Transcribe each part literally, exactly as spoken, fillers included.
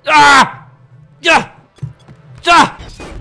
Ah! Ja! Ja!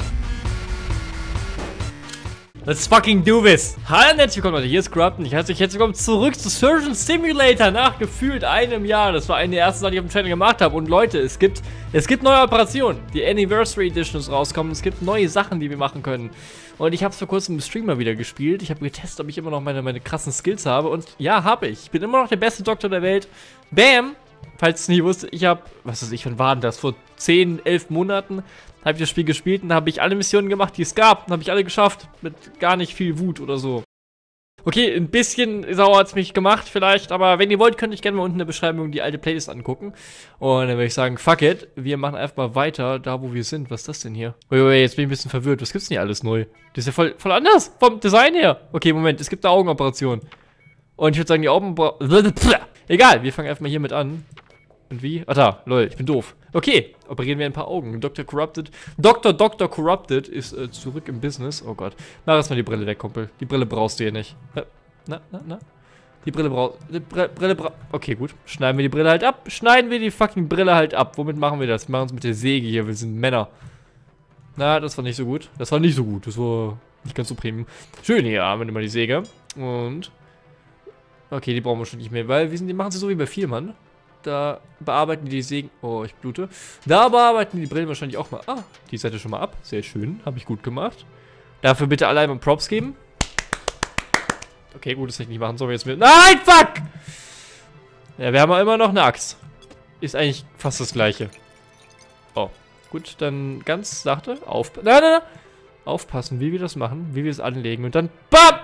Let's fucking do this! Hallo und herzlich willkommen, Leute, hier ist Corrupten. Ich heiße euch herzlich willkommen zurück zu Surgeon Simulator nach gefühlt einem Jahr. Das war eine der ersten Sachen, die ich auf dem Channel gemacht habe. Und Leute, es gibt, es gibt neue Operationen. Die Anniversary Edition ist rauskommen. Es gibt neue Sachen, die wir machen können. Und ich habe es vor kurzem im Stream mal wieder gespielt. Ich habe getestet, ob ich immer noch meine, meine krassen Skills habe. Und ja, habe ich. Ich bin immer noch der beste Doktor der Welt. Bam! Falls es nicht wusste, ich habe, was weiß ich, wann war denn das? Vor zehn, elf Monaten habe ich das Spiel gespielt und da habe ich alle Missionen gemacht, die es gab. Und habe ich alle geschafft. Mit gar nicht viel Wut oder so. Okay, ein bisschen sauer hat es mich gemacht vielleicht, aber wenn ihr wollt, könnt ihr gerne mal unten in der Beschreibung die alte Playlist angucken. Und dann würde ich sagen, fuck it, wir machen einfach mal weiter da, wo wir sind. Was ist das denn hier? Uiui, jetzt bin ich ein bisschen verwirrt. Was gibt's denn hier alles neu? Das ist ja voll, voll anders vom Design her. Okay, Moment, es gibt eine Augenoperation. Und ich würde sagen, die Augen... Egal, wir fangen einfach mal hiermit an. Und wie? Ach da, lol, ich bin doof. Okay, operieren wir ein paar Augen. Doktor Corrupted. Doktor Doktor Corrupted ist äh, zurück im Business. Oh Gott. Mach erstmal die Brille weg, Kumpel. Die Brille brauchst du hier nicht. Na, na, na. Die Brille brauchst du. Die Br Brille brauchst Okay, gut. Schneiden wir die Brille halt ab. Schneiden wir die fucking Brille halt ab. Womit machen wir das? Wir machen es mit der Säge hier. Wir sind Männer. Na, das war nicht so gut. Das war nicht so gut. Das war nicht ganz so premium. Schön, hier haben wir immer die Säge. Und. Okay, die brauchen wir schon nicht mehr, weil wir sind, die machen sie so wie bei Vielmann. Da bearbeiten die die Sägen. Oh, ich blute. Da bearbeiten die die Brillen wahrscheinlich auch mal. Ah, die Seite schon mal ab. Sehr schön. Habe ich gut gemacht. Dafür bitte alle einmal Props geben. Okay, gut, das hätte ich nicht machen sollen. Jetzt mit. Nein, fuck! Ja, wir haben immer noch eine Axt. Ist eigentlich fast das gleiche. Oh, gut, dann ganz sachte. Auf. Nein, nein, nein. Aufpassen, wie wir das machen. Wie wir es anlegen. Und dann. BAM!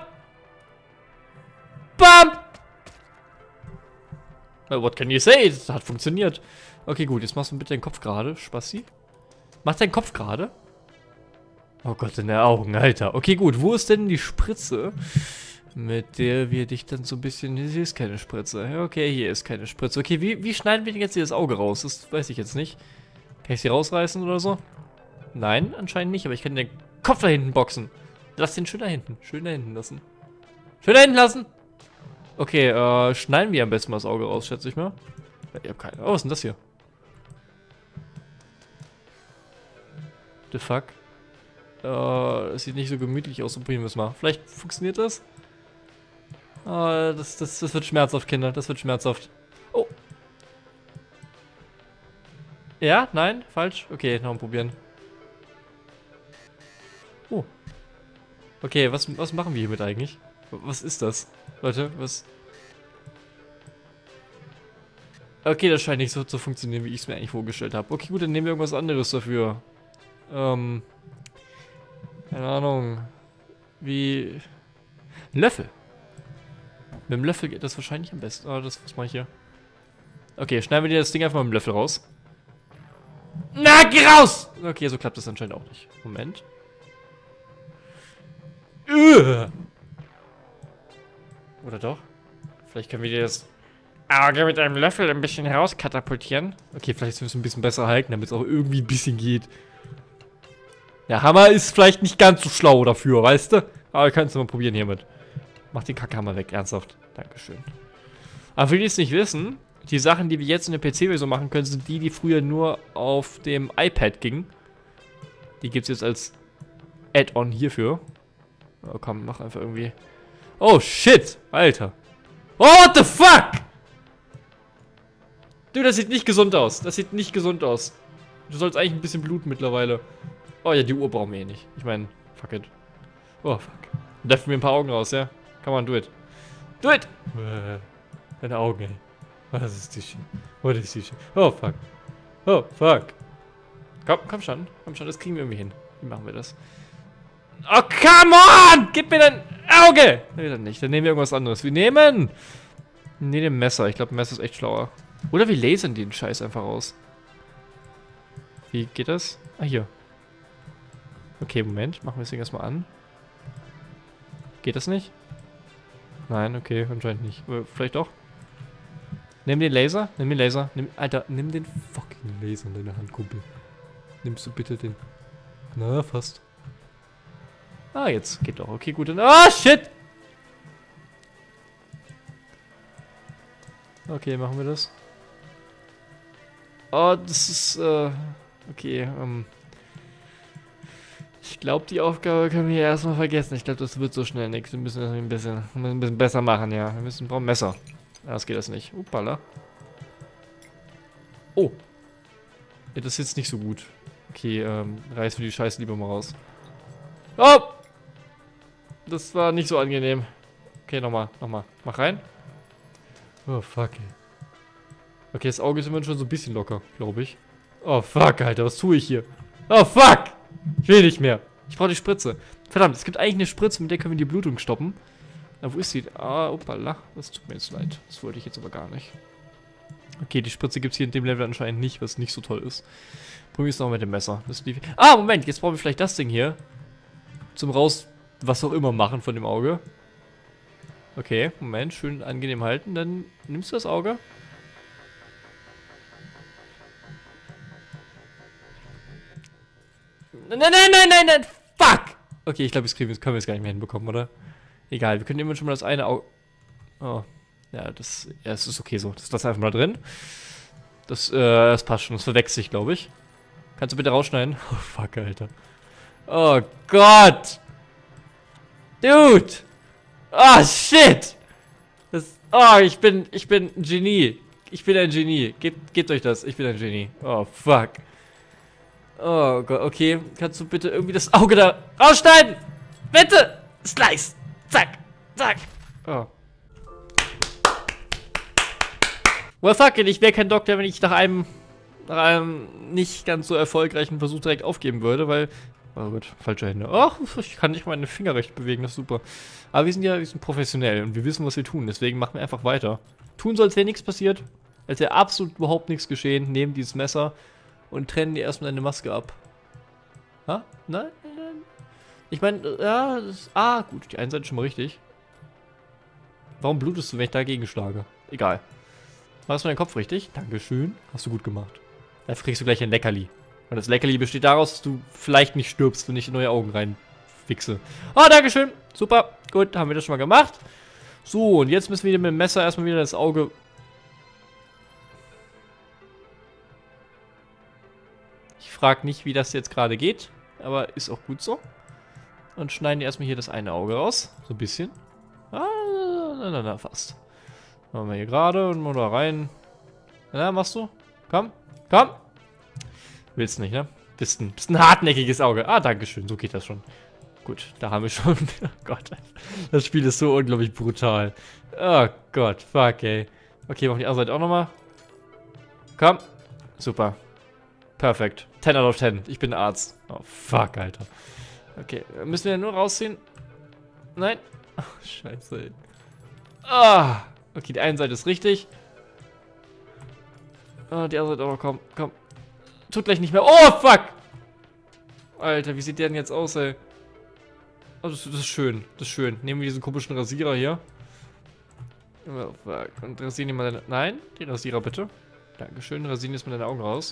BAM! What can you say? Das hat funktioniert. Okay, gut. Jetzt machst du bitte deinen Kopf gerade, Spassi. Mach deinen Kopf gerade. Oh Gott, in der Augen, Alter. Okay, gut. Wo ist denn die Spritze, mit der wir dich dann so ein bisschen... Hier ist keine Spritze. Okay, hier ist keine Spritze. Okay, wie, wie schneiden wir denn jetzt hier das Auge raus? Das weiß ich jetzt nicht. Kann ich sie rausreißen oder so? Nein, anscheinend nicht. Aber ich kann den Kopf da hinten boxen. Lass den schön da hinten. Schön da hinten lassen. Schön da hinten lassen. Okay, äh, schneiden wir am besten mal das Auge raus, schätze ich mal. Ich hab keine. Oh, was ist denn das hier? The fuck? Äh, das sieht nicht so gemütlich aus, so probieren wir es mal. Vielleicht funktioniert das? Äh, das, das, das wird schmerzhaft, Kinder. Das wird schmerzhaft. Oh. Ja? Nein? Falsch? Okay, noch mal probieren. Oh. Okay, was, was machen wir hiermit eigentlich? Was ist das? Leute, was? Okay, das scheint nicht so zu funktionieren, wie ich es mir eigentlich vorgestellt habe. Okay, gut, dann nehmen wir irgendwas anderes dafür. Ähm. Keine Ahnung. Wie. Ein Löffel. Mit dem Löffel geht das wahrscheinlich am besten. Ah, das, was mache ich hier? Okay, schneiden wir dir das Ding einfach mal mit dem Löffel raus. Na, geh raus! Okay, so klappt das anscheinend auch nicht. Moment. Ugh. Oder doch? Vielleicht können wir dir das Auge mit einem Löffel ein bisschen herauskatapultieren. Okay, vielleicht müssen wir es ein bisschen besser halten, damit es auch irgendwie ein bisschen geht. Der Hammer ist vielleicht nicht ganz so schlau dafür, weißt du? Aber wir können es mal probieren hiermit. Mach den Kackhammer weg, ernsthaft. Dankeschön. Aber für die, die es nicht wissen, die Sachen, die wir jetzt in der P C-Version machen können, sind die, die früher nur auf dem iPad gingen. Die gibt es jetzt als Add-on hierfür. Oh, komm, mach einfach irgendwie... Oh, shit! Alter. Oh, what the fuck? Du, das sieht nicht gesund aus. Das sieht nicht gesund aus. Du sollst eigentlich ein bisschen bluten mittlerweile. Oh ja, die Uhr brauchen wir eh nicht. Ich meine, fuck it. Oh, fuck. Dann dürfen wir ein paar Augen raus, ja? Come on, do it. Do it! Deine Augen, ey. Was ist die Shit? What is die Shit? Oh, fuck. Oh, fuck. Komm, komm schon. Komm schon, das kriegen wir irgendwie hin. Wie machen wir das? Oh, come on! Gib mir dein Auge! Nee, dann nicht. Dann nehmen wir irgendwas anderes. Wir nehmen... Nee, den Messer. Ich glaube, ein Messer ist echt schlauer. Oder wir lasern den Scheiß einfach raus. Wie geht das? Ah, hier. Okay, Moment. Machen wir das Ding erstmal an. Geht das nicht? Nein, okay, anscheinend nicht. Oder vielleicht doch. Nimm den Laser. Nimm den Laser. Nimm, Alter, nimm den fucking Laser in deine Hand, Kumpel. Nimmst du bitte den... Na, fast. Ah, jetzt geht doch. Okay, gut. Ah, oh, shit! Okay, machen wir das. Oh, das ist, äh, okay, ähm. Ich glaube, die Aufgabe können wir erstmal vergessen. Ich glaube, das wird so schnell nichts. Wir müssen das ein bisschen, ein bisschen besser machen, ja. Wir müssen, brauchen Messer. Das geht das nicht. Uppala. Oh. Ja, das ist jetzt nicht so gut. Okay, ähm, reißen wir die Scheiße lieber mal raus. Oh! Das war nicht so angenehm. Okay, nochmal, nochmal. Mach rein. Oh, fuck, ey. Okay, das Auge ist immerhin schon so ein bisschen locker, glaube ich. Oh, fuck, Alter, was tue ich hier? Oh, fuck! Ich will nicht mehr. Ich brauche die Spritze. Verdammt, es gibt eigentlich eine Spritze, mit der können wir die Blutung stoppen. Na, wo ist sie? Ah, opala. Das tut mir jetzt leid. Das wollte ich jetzt aber gar nicht. Okay, die Spritze gibt es hier in dem Level anscheinend nicht, was nicht so toll ist. Probieren wir es noch mit dem Messer. Das lief. Ah, Moment, jetzt brauchen wir vielleicht das Ding hier. Zum raus, was auch immer machen von dem Auge. Okay, Moment, schön angenehm halten. Dann nimmst du das Auge. Nein, nein, nein, nein, nein, fuck! Okay, ich glaube, das können wir jetzt gar nicht mehr hinbekommen, oder? Egal, wir können immer schon mal das eine Auge... Oh, ja, das, ja, das ist okay so. Das lass einfach mal drin. Das, äh, das passt schon. Das verwechselt sich, glaube ich. Kannst du bitte rausschneiden? Oh, fuck, Alter. Oh, Gott! Dude! Oh, shit! Das, oh, ich bin, ich bin ein Genie. Ich bin ein Genie. Gebt, gebt euch das. Ich bin ein Genie. Oh, fuck. Oh Gott, okay. Kannst du bitte irgendwie das Auge da rausschneiden? Bitte! Slice! Zack! Zack! Oh. Well, fuck it. Ich wäre kein Doktor, wenn ich nach einem, nach einem nicht ganz so erfolgreichen Versuch direkt aufgeben würde, weil... Oh Gott, falsche Hände. Oh, ich kann nicht meine Finger recht bewegen, das ist super. Aber wir sind ja wir sind professionell und wir wissen, was wir tun. Deswegen machen wir einfach weiter. Tun soll, als wäre nichts passiert. Als wäre absolut überhaupt nichts geschehen. Nehmen dieses Messer und trennen dir erstmal deine Maske ab. Ha? Nein, nein, nein. Ich meine, ja, das, ah, gut, die eine Seite ist schon mal richtig. Warum blutest du, wenn ich dagegen schlage? Egal. Machst du deinen Kopf richtig? Dankeschön. Hast du gut gemacht. Dafür kriegst du gleich ein Leckerli. Und das Leckerli besteht daraus, dass du vielleicht nicht stirbst, wenn ich in neue Augen reinfixe. Oh, Dankeschön. Super. Gut, haben wir das schon mal gemacht. So, und jetzt müssen wir mit dem Messer erstmal wieder das Auge... Ich frage nicht, wie das jetzt gerade geht, aber ist auch gut so. Und schneiden erstmal hier das eine Auge raus. So ein bisschen. Ah, na, na, na, fast. Machen wir hier gerade und mal da rein. Na, machst du? Komm, komm. Willst nicht, ne? Bist ein, bist ein hartnäckiges Auge. Ah, dankeschön, so geht das schon. Gut, da haben wir schon... Oh Gott, das Spiel ist so unglaublich brutal. Oh Gott, fuck, ey. Okay, machen die andere Seite auch nochmal. Komm. Super. Perfekt. ten out of ten. Ich bin Arzt. Oh, fuck, Alter. Okay, müssen wir nur rausziehen? Nein? Oh, scheiße, ey. Ah. Okay, die eine Seite ist richtig. Ah, die andere Seite auch noch. Komm, komm. Tut gleich nicht mehr. Oh, fuck! Alter, wie sieht der denn jetzt aus, ey? Oh, das, das ist schön. Das ist schön. Nehmen wir diesen komischen Rasierer hier. Oh, fuck. Und rasieren die mal deine... Nein, den Rasierer bitte. Dankeschön. Rasieren jetzt mal deine Augen raus.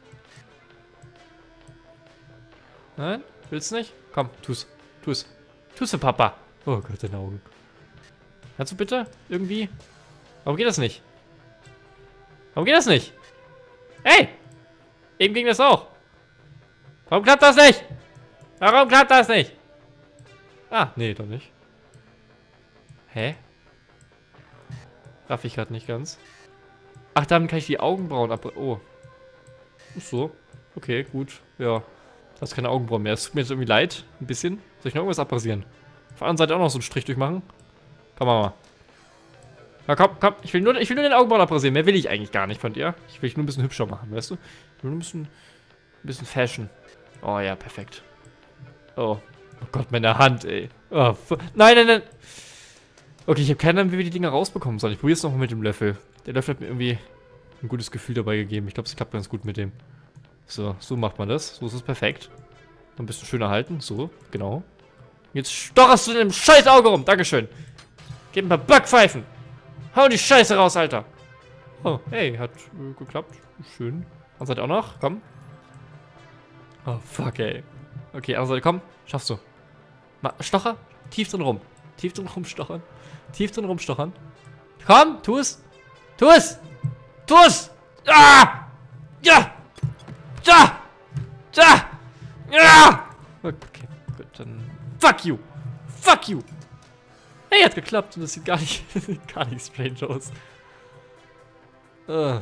Nein? Willst du nicht? Komm, tu's. Tu's. Tu's für Papa. Oh Gott, deine Augen. Kannst du bitte? Irgendwie? Warum geht das nicht? Warum geht das nicht? Hey! Eben ging das auch. Warum klappt das nicht? Warum klappt das nicht? Ah, nee, doch nicht. Hä? Raff ich gerade nicht ganz. Ach, damit kann ich die Augenbrauen ab... Oh. Ist so. Okay, gut. Ja. Das ist keine Augenbrauen mehr. Es tut mir jetzt irgendwie leid. Ein bisschen. Soll ich noch irgendwas abrasieren? Auf der anderen Seite auch noch so einen Strich durchmachen. Komm mal. Na komm, komm. Ich will nur, ich will nur den Augenbrauen abrasieren. Mehr will ich eigentlich gar nicht von dir. Ich will dich nur ein bisschen hübscher machen, weißt du? Ich will nur ein bisschen, ein bisschen Fashion. Oh ja, perfekt. Oh. Oh Gott, meine Hand, ey. Oh, nein, nein, nein. Okay, ich habe keine Ahnung, wie wir die Dinger rausbekommen sollen. Ich probiere es nochmal mit dem Löffel. Der Löffel hat mir irgendwie ein gutes Gefühl dabei gegeben. Ich glaube, es klappt ganz gut mit dem. So, so macht man das. So ist es perfekt. Ein bisschen schöner halten. So, genau. Jetzt stocherst du in dem scheiß Auge rum. Dankeschön. Gib ein paar Backpfeifen. Hau die Scheiße raus, Alter. Oh, hey, hat äh, geklappt. Schön. Andere Seite auch noch. Komm. Oh, fuck, ey. Okay, andere Seite, komm. Schaffst du. Mal, Stocher. Tief drin rum. Tief drin rumstochern. Tief drin rumstochern. Komm, tu es. Tu es. Tu es. Ah! Ja! Da! Da! Ja! Okay, gut, dann... Fuck you! Fuck you! Hey, hat geklappt und das sieht gar nicht, gar nicht strange aus. Uh.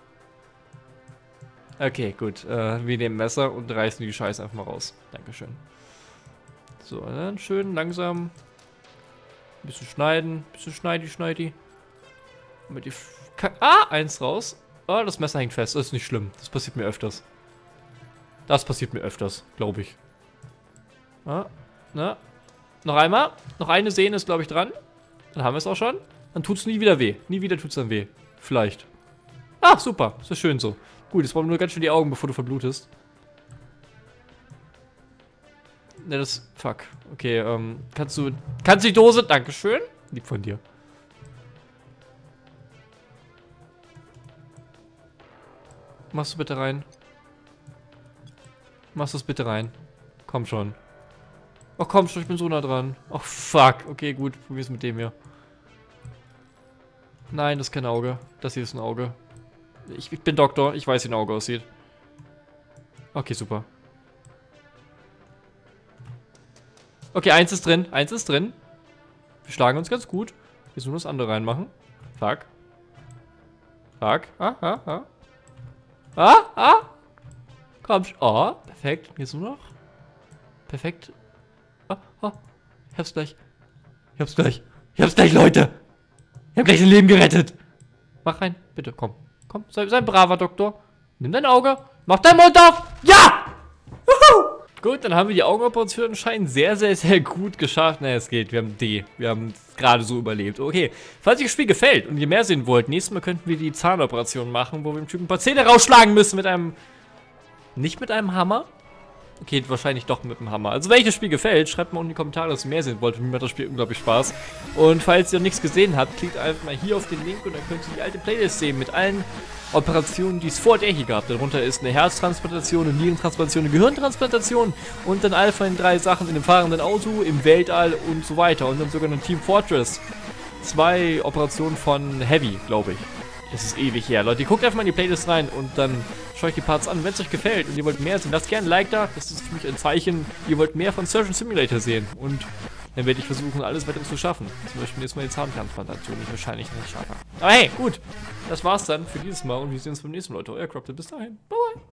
Okay, gut. Uh, wir nehmen Messer und reißen die Scheiße einfach mal raus. Dankeschön. So, dann schön langsam. Ein bisschen schneiden. Ein bisschen schneidi, schneidi. Mit die F ah, eins raus. Oh, das Messer hängt fest. Das ist nicht schlimm. Das passiert mir öfters. Das passiert mir öfters, glaube ich. Ah, na. Noch einmal. Noch eine Sehne ist, glaube ich, dran. Dann haben wir es auch schon. Dann tut es nie wieder weh. Nie wieder tut es dann weh. Vielleicht. Ah, super. Das ist schön so. Gut, jetzt brauchen wir nur ganz schön die Augen, bevor du verblutest. Ne, das... Fuck. Okay, ähm... Kannst du... Kannst du die Dose... Dankeschön. Lieb von dir. Machst du bitte rein. Machst du es bitte rein. Komm schon. Oh komm schon, ich bin so nah dran. Oh fuck. Okay, gut. Probier's mit dem hier. Nein, das ist kein Auge. Das hier ist ein Auge. Ich, ich bin Doktor. Ich weiß, wie ein Auge aussieht. Okay, super. Okay, eins ist drin. Eins ist drin. Wir schlagen uns ganz gut. Jetzt nur das andere reinmachen. Fuck. Fuck. Ah, ah, ah. Ah, ah. Komm schon. Oh, perfekt. Jetzt nur noch. Perfekt. Ah, ah. Ich hab's gleich. Ich hab's gleich. Ich hab's gleich, Leute. Ich hab gleich ein Leben gerettet. Mach rein. Bitte, komm. Komm, sei, sei ein braver Doktor. Nimm dein Auge. Mach deinen Mund auf. Ja! Wuhu! Gut, dann haben wir die Augenoperation anscheinend sehr, sehr, sehr gut geschafft. Naja, es geht. Wir haben D. Wir haben gerade so überlebt. Okay. Falls euch das Spiel gefällt und ihr mehr sehen wollt, nächstes Mal könnten wir die Zahnoperation machen, wo wir dem Typen ein paar Zähne rausschlagen müssen mit einem... Nicht mit einem Hammer? Okay, wahrscheinlich doch mit dem Hammer. Also, wenn euch das Spiel gefällt, schreibt mal unten in die Kommentare, dass ihr mehr sehen wollt. Mir macht das Spiel unglaublich Spaß. Und falls ihr noch nichts gesehen habt, klickt einfach mal hier auf den Link und dann könnt ihr die alte Playlist sehen mit allen Operationen, die es vor der hier gab. Darunter ist eine Herztransplantation, eine Nierentransplantation, eine Gehirntransplantation und dann all von den drei Sachen in dem fahrenden Auto, im Weltall und so weiter. Und dann sogar eine Team Fortress. Zwei Operationen von Heavy, glaube ich. Das ist ewig her. Leute, guckt einfach mal in die Playlist rein und dann schaut euch die Parts an. Wenn es euch gefällt und ihr wollt mehr sehen, lasst gerne ein Like da. Das ist für mich ein Zeichen, ihr wollt mehr von Surgeon Simulator sehen. Und dann werde ich versuchen, alles weiter zu schaffen. Zum Beispiel jetzt mal die Zahntransplantation, die ich wahrscheinlich nicht schaffe. Aber hey, gut. Das war's dann für dieses Mal und wir sehen uns beim nächsten Mal, Leute. Euer Crop, bis dahin. Bye bye.